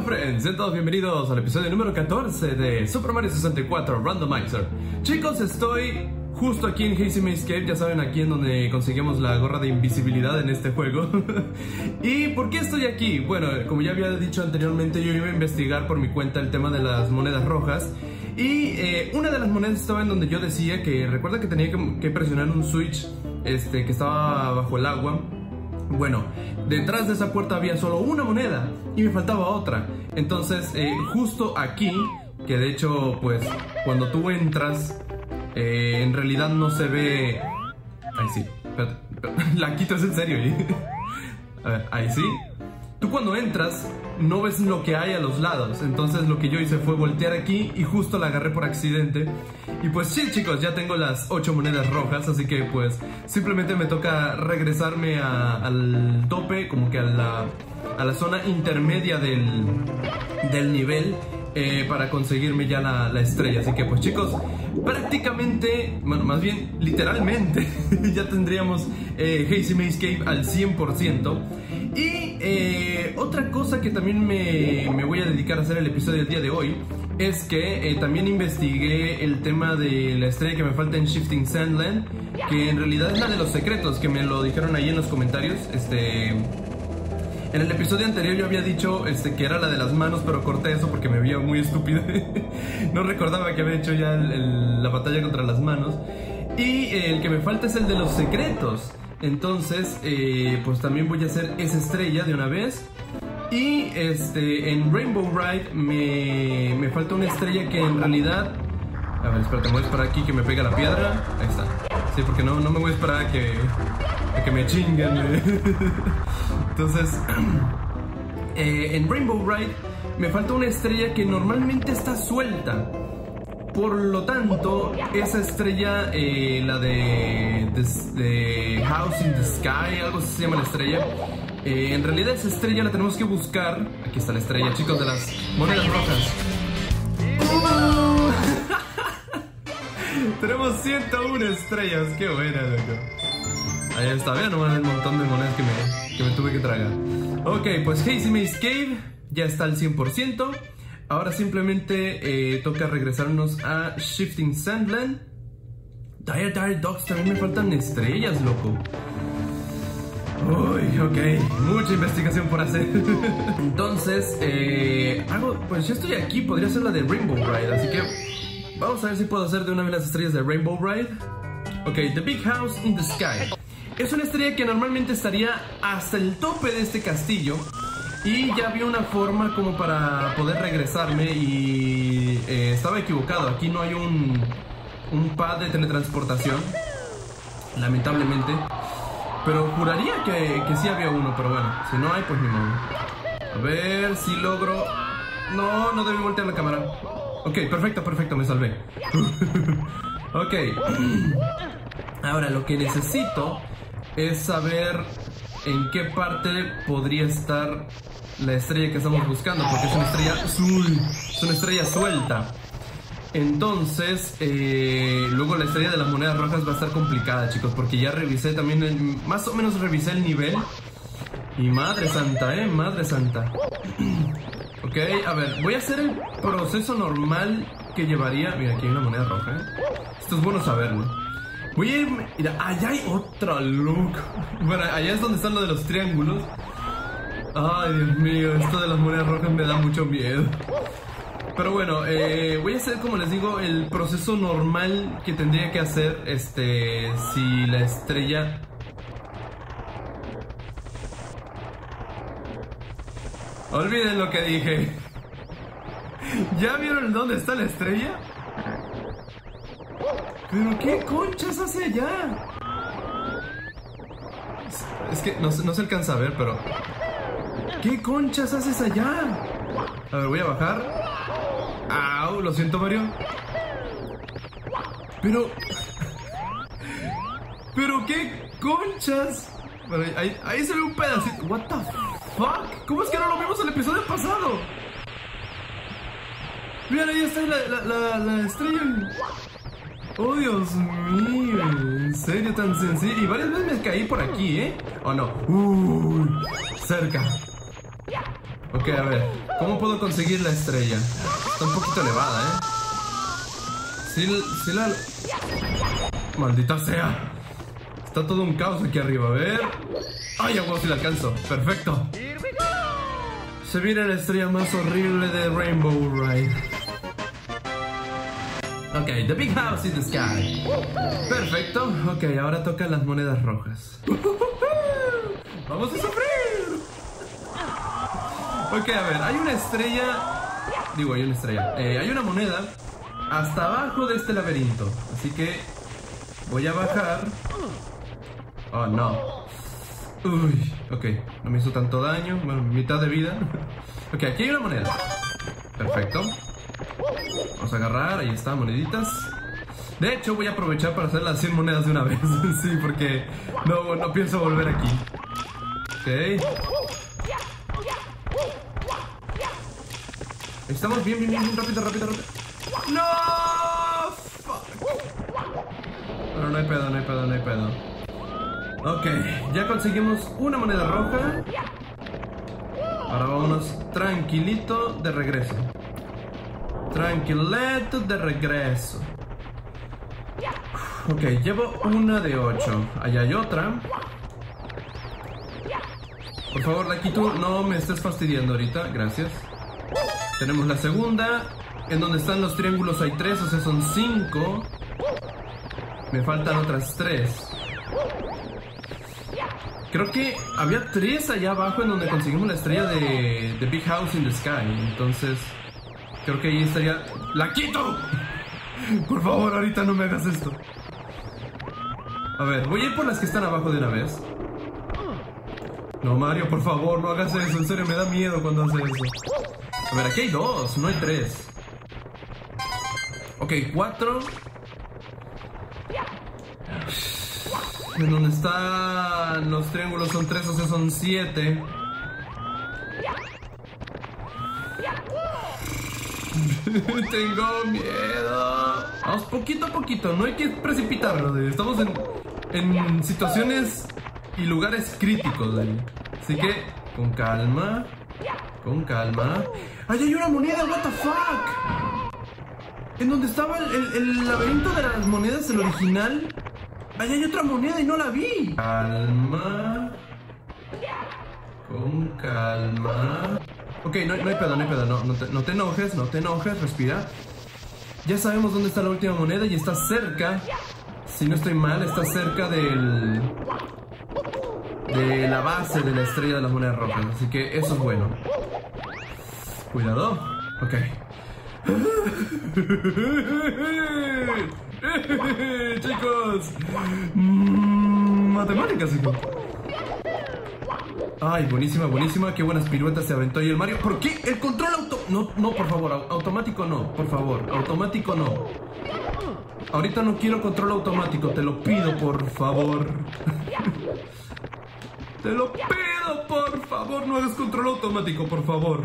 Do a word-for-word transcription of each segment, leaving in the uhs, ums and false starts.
friends, sean todos bienvenidos al episodio número catorce de Super Mario sesenta y cuatro Randomizer. Chicos, estoy justo aquí en Hazy Maze Cave, ya saben, aquí en donde conseguimos la gorra de invisibilidad en este juego. ¿Y por qué estoy aquí? Bueno, como ya había dicho anteriormente, yo iba a investigar por mi cuenta el tema de las monedas rojas. Y eh, una de las monedas estaba en donde yo decía que, recuerda que tenía que, que presionar un switch este, que estaba bajo el agua. Bueno, detrás de esa puerta había solo una moneda y me faltaba otra. Entonces, eh, justo aquí, que de hecho, pues, cuando tú entras, eh, en realidad no se ve... Ahí sí, espérate, espérate. La quito, es en serio, ¿eh? A ver, ahí sí. Tú cuando entras no ves lo que hay a los lados. Entonces lo que yo hice fue voltear aquí y justo la agarré por accidente. Y pues sí, chicos, ya tengo las ocho monedas rojas. Así que pues simplemente me toca regresarme a, al tope, como que a la, a la zona intermedia del, del nivel, eh, para conseguirme ya la, la estrella. Así que pues chicos, prácticamente, bueno, más bien literalmente ya tendríamos eh, Hazy Maze Cave al cien por ciento. Y eh, otra cosa que también me, me voy a dedicar a hacer el episodio del día de hoy es que eh, también investigué el tema de la estrella que me falta en Shifting Sandland, que en realidad es la de los secretos, que me lo dijeron ahí en los comentarios. Este, en el episodio anterior yo había dicho este, que era la de las manos, pero corté eso porque me veía muy estúpido. No recordaba que había hecho ya el, el, la batalla contra las manos. Y eh, el que me falta es el de los secretos. Entonces, eh, pues también voy a hacer esa estrella de una vez. Y este, en Rainbow Ride me, me falta una estrella que en realidad... A ver, espérate, me voy a esperar aquí que me pega la piedra. Ahí está. Sí, porque no, no me voy a esperar a que, a que me chinguen. Entonces, eh, en Rainbow Ride me falta una estrella que normalmente está suelta. Por lo tanto, esa estrella, eh, la de, de, de House in the Sky, algo así se llama la estrella, eh, en realidad esa estrella la tenemos que buscar. Aquí está la estrella, chicos, de las monedas rojas. uh. Tenemos ciento una estrellas, qué buena, loco. Ahí está, vean nomás el montón de monedas que me, que me tuve que tragar. Ok, pues Hazy Maze Cave ya está al cien por ciento. Ahora simplemente eh, toca regresarnos a Shifting Sandland. Dire Dire Dogs, también me faltan estrellas, loco. Uy, ok, mucha investigación por hacer. Entonces, eh, hago, pues ya estoy aquí, podría ser la de Rainbow Ride. Así que vamos a ver si puedo hacer de una vez las estrellas de Rainbow Ride. Ok, The Big House in the Sky. Es una estrella que normalmente estaría hasta el tope de este castillo. Y ya vi una forma como para poder regresarme y eh, estaba equivocado. Aquí no hay un, un pad de teletransportación, lamentablemente. Pero juraría que, que sí había uno, pero bueno, si no hay, pues ni modo. A ver si logro... No, no debí voltear la cámara. Ok, perfecto, perfecto, me salvé. Ok. Ahora lo que necesito es saber en qué parte podría estar la estrella que estamos buscando, porque es una estrella azul, es una estrella suelta. Entonces, eh, luego la estrella de las monedas rojas va a estar complicada, chicos, porque ya revisé también, el, más o menos revisé el nivel. Y madre santa, eh, madre santa. Ok, a ver, voy a hacer el proceso normal que llevaría. Mira, aquí hay una moneda roja, eh. Esto es bueno saberlo. Voy a irme... Mira, allá hay otra, look. Bueno, allá es donde están lo de los triángulos. Ay, Dios mío, esto de las monedas rojas me da mucho miedo. Pero bueno, eh, voy a hacer, como les digo, el proceso normal que tendría que hacer, este, si la estrella... Olviden lo que dije. ¿Ya vieron dónde está la estrella? ¿Pero qué conchas hace allá? Es que no, no se alcanza a ver, pero... ¿Qué conchas haces allá? A ver, voy a bajar. Au, lo siento, Mario. Pero... ¿Pero qué conchas? Bueno, ahí, ahí se ve un pedacito. What the fuck? ¿Cómo es que no lo vimos en el episodio pasado? Miren, ahí está la, la, la, la estrella. Oh, Dios mío, en serio, tan sencillo. Y varias veces me caí por aquí, ¿eh? Oh, no. Uy, cerca. Ok, a ver. ¿Cómo puedo conseguir la estrella? Está un poquito elevada, ¿eh? Sí, sí la... Maldita sea. Está todo un caos aquí arriba, a ver. ¡Ay, a huevo si la alcanzo! ¡Perfecto! Se viene la estrella más horrible de Rainbow Ride. Ok, the big house in the sky. Perfecto. Ok, ahora tocan las monedas rojas. ¡Vamos a sufrir! Ok, a ver, hay una estrella... Digo, hay una estrella. Eh, hay una moneda hasta abajo de este laberinto. Así que voy a bajar. Oh, no. Uy, ok, no me hizo tanto daño. Bueno, mitad de vida. Ok, aquí hay una moneda. Perfecto. Vamos a agarrar, ahí está, moneditas. De hecho, voy a aprovechar para hacer las cien monedas de una vez. Sí, porque no, no pienso volver aquí. Ok. Estamos bien, bien, bien, bien, rápido, rápido, rápido. ¡No! Fuck. Pero no hay pedo, no hay pedo, no hay pedo. Ok, ya conseguimos una moneda roja. Ahora vámonos tranquilito de regreso. Tranquilito de regreso. Ok, llevo una de ocho. Allá hay otra. Por favor, Lucky, tú no me estés fastidiando ahorita. Gracias. Tenemos la segunda. En donde están los triángulos hay tres, o sea, son cinco. Me faltan otras tres. Creo que había tres allá abajo en donde conseguimos la estrella de The Big House in the Sky. Entonces, creo que ahí estaría... ¡La quito! Por favor, ahorita no me hagas esto. A ver, voy a ir por las que están abajo de una vez. No, Mario, por favor, no hagas eso. En serio, me da miedo cuando hace eso. A ver, aquí hay dos, no hay tres. Ok, cuatro. En donde están los triángulos son tres, o sea, son siete. Tengo miedo. Vamos poquito a poquito, no hay que precipitarnos. Estamos en, en situaciones y lugares críticos. Así que, con calma. Con calma. ¡Ay, hay una moneda! ¡What the fuck! En donde estaba el, el, el laberinto de las monedas, el original. ¡Ahí hay otra moneda y no la vi! Calma. Con calma. Ok, no, no hay pedo, no hay pedo. No, no, te, no te enojes, no te enojes, respira. Ya sabemos dónde está la última moneda y está cerca. Si no estoy mal, está cerca del... de la base de la estrella de las monedas rojas. Así que eso es bueno. Cuidado. Ok. Chicos, mm, matemáticas, chicos. Ay, buenísima, buenísima. Qué buenas piruetas se aventó ahí el Mario. ¿Por qué? El control auto... No, no, por favor, automático no, por favor. Automático no. Ahorita no quiero control automático, te lo pido, por favor. Te lo pido, por favor, no hagas control automático, por favor.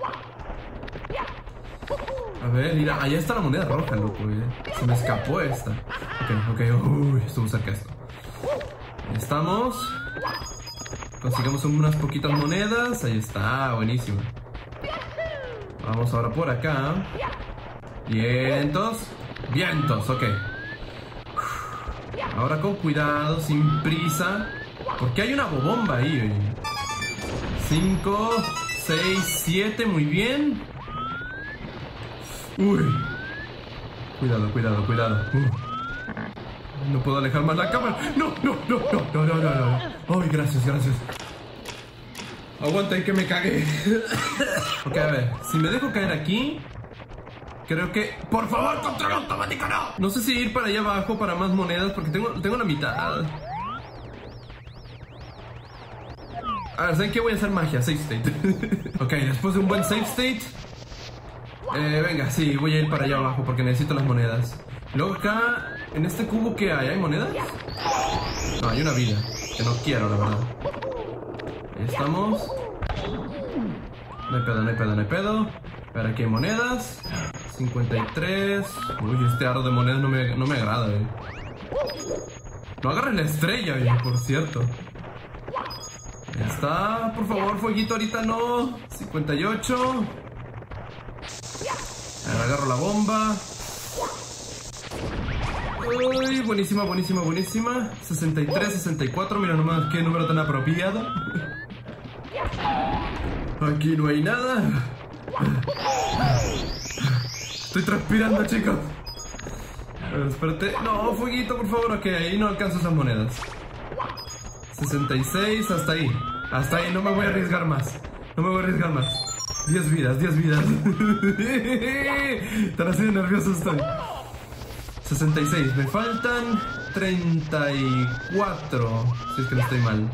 A ver, mira, allá está la moneda roja, loco, eh. Se me escapó esta. Ok, ok, uy, estuvo cerca esto. Ahí estamos. Conseguimos unas poquitas monedas. Ahí está, buenísimo. Vamos ahora por acá. Vientos. Vientos, ok. Ahora con cuidado, sin prisa. Porque hay una bomba ahí, oye. cinco, seis, siete, muy bien. Uy. Cuidado, cuidado, cuidado. Uh. No puedo alejar más la cámara. No, no, no, no, no, no, no, no. Ay, gracias, gracias. Aguanta y que me cagué. Ok, a ver. Si me dejo caer aquí, creo que... ¡Por favor, control automático, no! No sé si ir para allá abajo para más monedas, porque tengo, tengo la mitad. A ver, ¿saben qué? Voy a hacer magia, save state. Ok, después de un buen save state, eh, venga, sí, voy a ir para allá abajo porque necesito las monedas. Luego acá, en este cubo, ¿qué hay? ¿Hay monedas? No, hay una vida, que no quiero, la verdad. Ahí estamos. No hay pedo, no hay pedo, no hay pedo. Pero aquí hay monedas. cincuenta y tres. Uy, este aro de monedas no me, no me agrada, eh. No agarren la estrella, eh, por cierto. Ya está, por favor, fueguito, ahorita no. cincuenta y ocho. Ahora agarro la bomba. Uy, buenísima, buenísima, buenísima. sesenta y tres, sesenta y cuatro, mira nomás qué número tan apropiado. Aquí no hay nada. Estoy transpirando, chicos. A ver, espérate. No, fueguito, por favor. Ok, ahí no alcanzo esas monedas. sesenta y seis, hasta ahí. Hasta ahí, no me voy a arriesgar más. No me voy a arriesgar más. diez vidas, diez vidas. Tan así de nervioso estoy. sesenta y seis, me faltan treinta y cuatro. Si es que no estoy mal.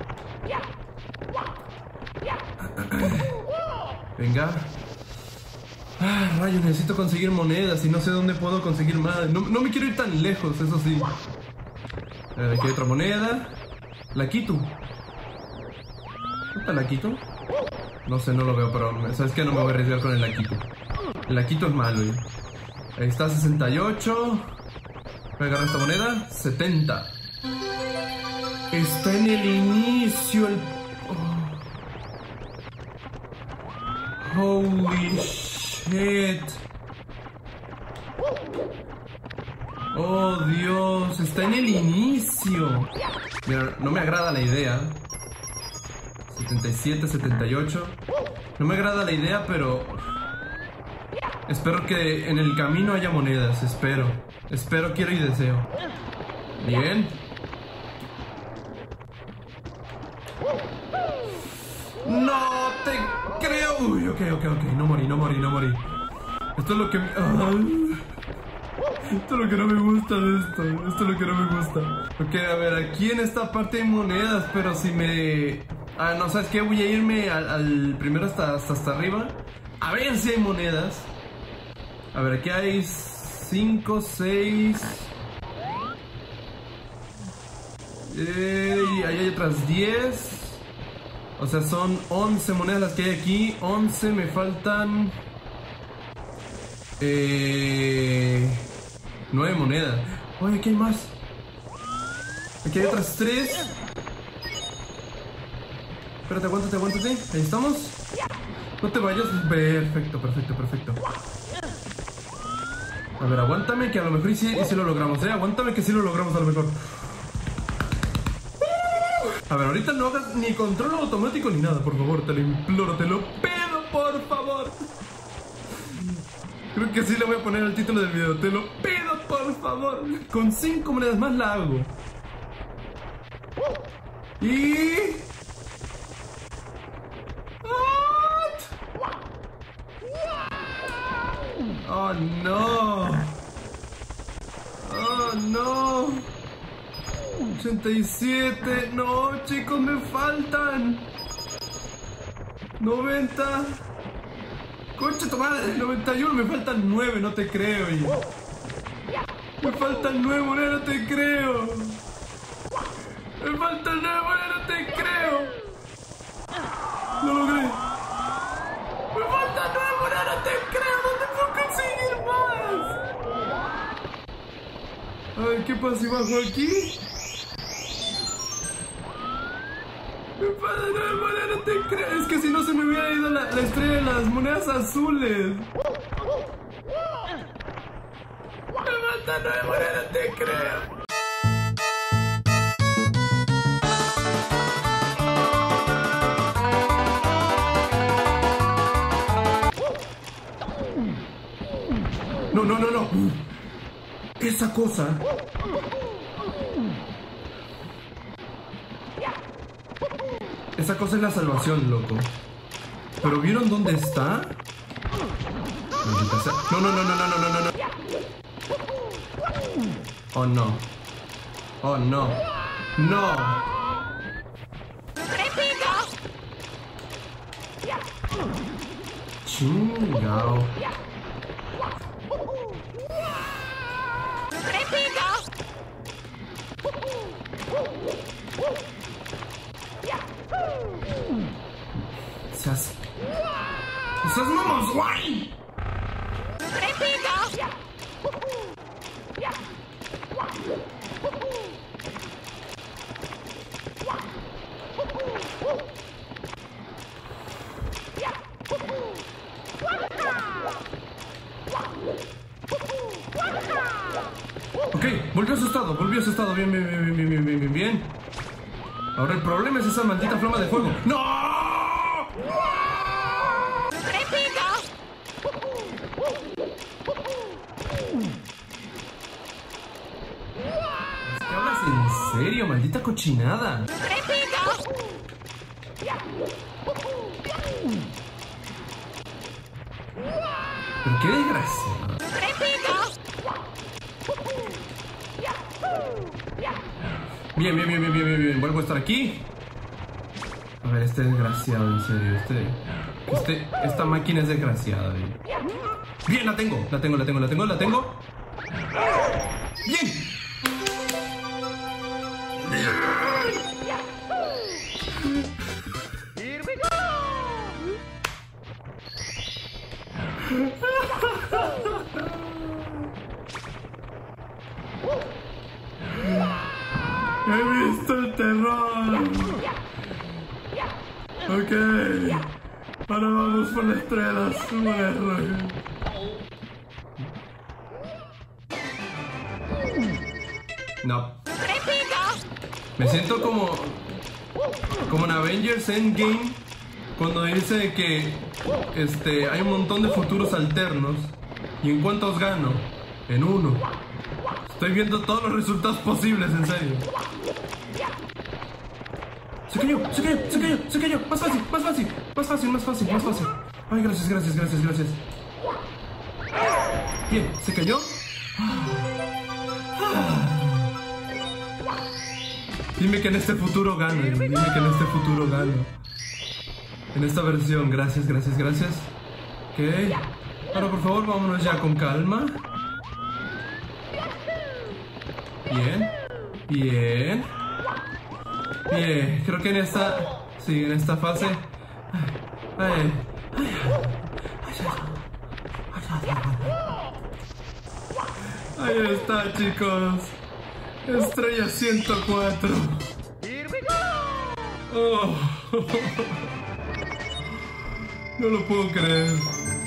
Venga. Ah, rayos, necesito conseguir monedas y no sé dónde puedo conseguir más. No, no me quiero ir tan lejos, eso sí. A ver, aquí hay otra moneda. La quito. ¿Dónde está la quito? No sé, no lo veo, pero ¿sabes qué? No me voy a arriesgar con el Laquito. El Laquito es malo, ¿eh? Ahí está, sesenta y ocho. Voy a agarrar esta moneda. setenta. Está en el inicio el... Oh. Holy shit. Oh, Dios. Está en el inicio. Mira, no me agrada la idea. setenta y siete, setenta y ocho. No me agrada la idea, pero... espero que en el camino haya monedas. Espero. Espero, quiero y deseo. Bien. No te creo. Uy, ok, ok, ok. No morí, no morí, no morí. Esto es lo que... Uh, esto es lo que no me gusta de esto. Esto es lo que no me gusta. Ok, a ver, aquí en esta parte hay monedas, pero si me... Ah, no, ¿sabes qué? Voy a irme al, al primero hasta, hasta hasta arriba. A ver si hay monedas. A ver, aquí hay cinco, seis. Eh, y ahí hay otras diez. O sea, son once monedas las que hay aquí. once, me faltan... Eh... nueve monedas. Oye, aquí hay más. Aquí hay otras tres. Espérate, aguántate, aguántate. Ahí estamos. No te vayas. Perfecto, perfecto, perfecto. A ver, aguántame que a lo mejor y sí, y sí lo logramos, ¿eh? Aguántame que sí lo logramos a lo mejor. A ver, ahorita no hagas ni control automático ni nada, por favor. Te lo imploro, te lo pido, por favor. Creo que sí le voy a poner el título del video. Te lo pido, por favor. Con cinco monedas más la hago. Y... oh no. Oh no. ochenta y siete. No, chicos, me faltan noventa. Concha tu madre, noventa y uno. Me faltan nueve, no te creo. Y... me faltan nueve monedas, no te creo. Me faltan nueve monedas, no te creo. Lo logré. Me faltan nueve monedas, no te creo. ¿Dónde puedo conseguir más? Ay, ¿qué pasa si bajo aquí? Me faltan nueve monedas, no te creo. Es que si no se me hubiera ido la, la estrella de las monedas azules. Me faltan nueve monedas, no te creo. No, no, no, no. Esa cosa. Esa cosa es la salvación, loco. ¿Pero vieron dónde está? No, no, no, no, no, no, no, no. Oh, no. Oh, no. No. Chingao. Seas... ¡seas mamás, guay! Volvió a su estado, volvió a su estado. Bien, bien, bien, bien, bien, bien, bien, bien. Ahora el problema es esa maldita flama de fuego. ¡No! ¿Es que hablas en serio? Maldita cochinada. Pero qué desgracia. Bien, bien, bien, bien, bien, bien, bien. Vuelvo a estar aquí. A ver, este desgraciado, en serio. Este, este, esta máquina es desgraciada. Bien. Bien, la tengo, la tengo, la tengo, la tengo, la tengo. Bien. He visto el terror. Ok. Ahora vamos por la estrella azul. No. Me siento como como en Avengers Endgame cuando dice que este hay un montón de futuros alternos y en cuántos gano, en uno. Estoy viendo todos los resultados posibles, en serio. Se cayó, se cayó, se cayó, se cayó. Más fácil, más fácil, más fácil, más fácil, más fácil. Ay, gracias, gracias, gracias, gracias. Bien, se cayó. Dime que en este futuro gano, dime que en este futuro gano. En esta versión, gracias, gracias, gracias. Ok. Ahora por favor, vámonos ya con calma. Bien, bien, bien. Creo que en esta, sí, en esta fase. Ay, ay, ay, ahí está, chicos. Estrella ciento cuatro. Oh. No lo puedo creer.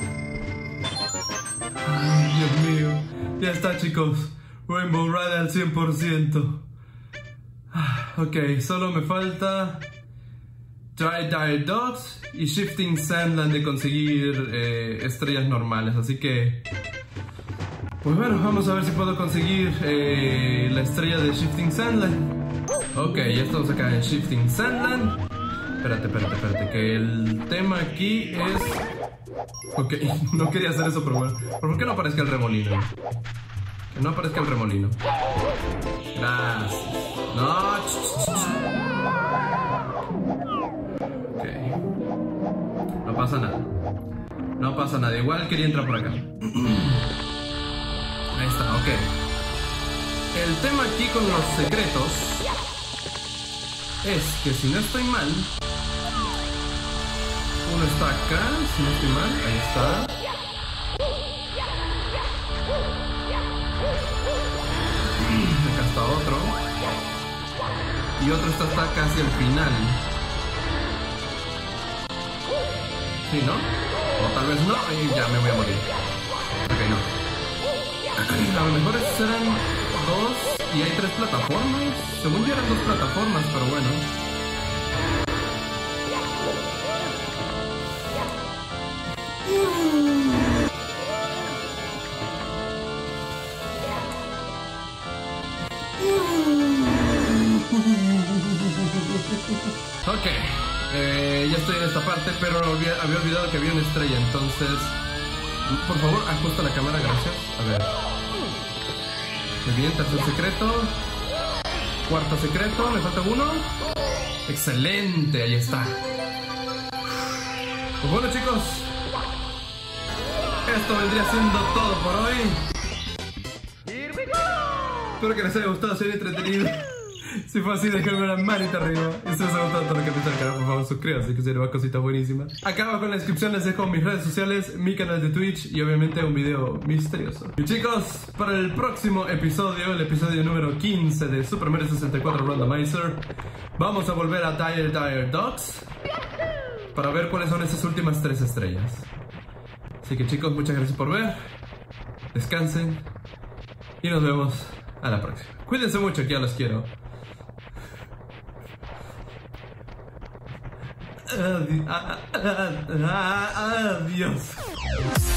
Ay, Dios mío. Ya está, chicos. Rainbow Ride al cien por ciento. Ok, solo me falta Dry Dire Dots y Shifting Sandland de conseguir eh, estrellas normales. Así que, pues bueno, vamos a ver si puedo conseguir eh, la estrella de Shifting Sandland. Ok, ya estamos acá en Shifting Sandland. Espérate, espérate, espérate, que el tema aquí es... Ok, no quería hacer eso, pero bueno. ¿Por qué no aparezca el remolino? Que no aparezca el remolino. Gracias. No. Ok. No pasa nada. No pasa nada. Igual quería entrar por acá. Ahí está, ok. El tema aquí con los secretos es que si no estoy mal, uno está acá, si no estoy mal, ahí está. Acá está otro. Y otro está, está casi al final. ¿Sí, no? O tal vez no, y ya me voy a morir. Ok, no. A lo mejor serán dos y hay tres plataformas. Según yo eran dos plataformas, pero bueno. Ok, eh, ya estoy en esta parte, pero había, había olvidado que había una estrella, entonces... Por favor, ajusta la cámara, gracias. A ver. Muy bien, tercer secreto. Cuarto secreto, me falta uno. Excelente, ahí está. Pues bueno, chicos, esto vendría siendo todo por hoy. Espero que les haya gustado, sea entretenido. Si fue así, déjenme una manita arriba. Y si les ha gustado todo lo que piensa el canal, por favor suscríbanse, que sería una cosita buenísima. Acá abajo en la descripción les dejo mis redes sociales, mi canal de Twitch y obviamente un video misterioso. Y chicos, para el próximo episodio, el episodio número quince de Super Mario sesenta y cuatro Randomizer, vamos a volver a Dire Dire Dots para ver cuáles son esas últimas tres estrellas. Así que chicos, muchas gracias por ver. Descansen y nos vemos a la próxima. Cuídense mucho, que ya los quiero. Adi- a- a- a- Adiós.